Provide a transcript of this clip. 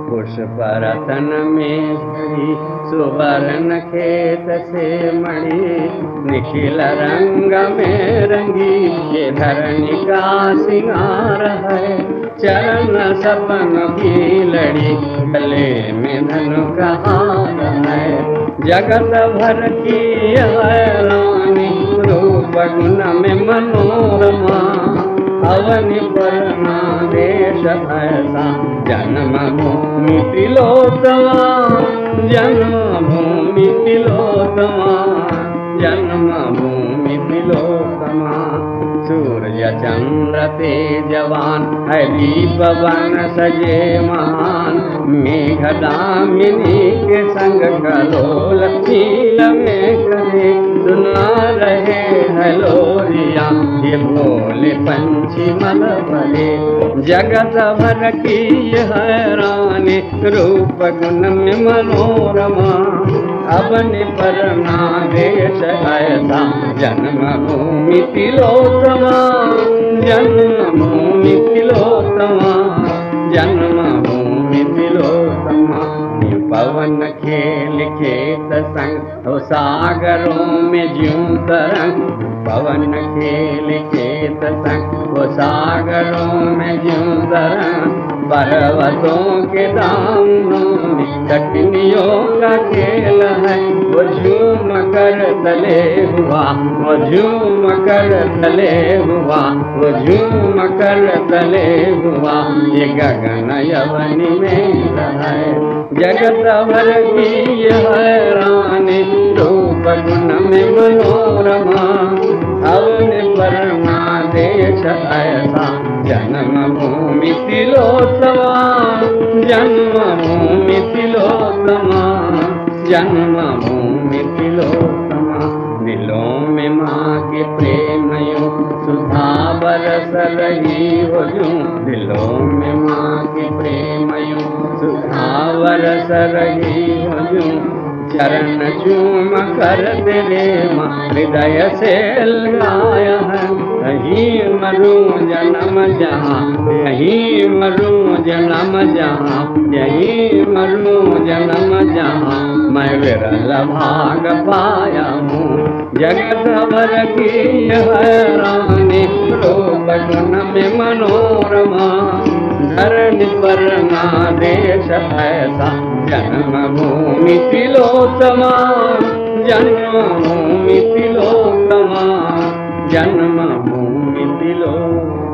पुष्प रतन में धरी सुवर्ण खेत से मणि निखिल रंग में रंगी ये धरणी का सिंगार है। चरण सपन की लड़ी गले में धनु का हार है। जगत भर की है रानी रूप गुण में मनोरमा अवनि पर देश ऐसा जन्मभूमि तिलोत्तमा जन्मभूमि तिलोत्तमा जन्मभूमि तिलोत्तमा। सूर्य चंद्र तेजवान हरि पवन सजे महान मेघ दामिनी के संग कलोल नील में करे सुना रहे हलोरिया ये भोले पंछी मल भरे। जगत भर की हैरानी रूप गुण में मनोरमा अवनि पर देश ऐसा जन्मभूमि तिलोत्तमा जन्मभूमि तिलोत्तमा जन्मभूमि तिलोत्तमा। पवन खेल खेत संग हो सागरों में ज्यों तरंग पवन खेल खेत संग हो सागरों में ज्यों तरंग। पर्वतों के दामनों में कटनियों का खेल है वो झूम कर तले हुआ वो झूम कर तले हुआ वो झूम कर तले हुआ ये गगन यवनी में है। जगत भर की हैरानी रूप गुण में मनोरमा अवनि पर देश ऐसा जन्मभूमि तिलोत्तमा जन्मभूमि तिलोत्तमा जन्मभूमि तिलोत्तमा। दिलों में माँ के प्रेम यूं सुधा बरस रही हो यूं दिलों में माँ के प्रेम यूं सुधा बरस रही हो यूं। चरण चूम कर तेरे माँ हृदय से लगाया है। यहीं मरूं जन्म जहाँ यहीं मरूं जन्म जहाँ यहीं मरूं जन्म जहाँ मैं विरल भाग पाया हूँ। जगत भर की हैरानी रूप गुण में मनोरमा धरणी पर देश ऐसा जन्मभूमि तिलोत्तमा जन्मभूमि तिलोत्तमा जन्मभूमि तिलोत्तमा।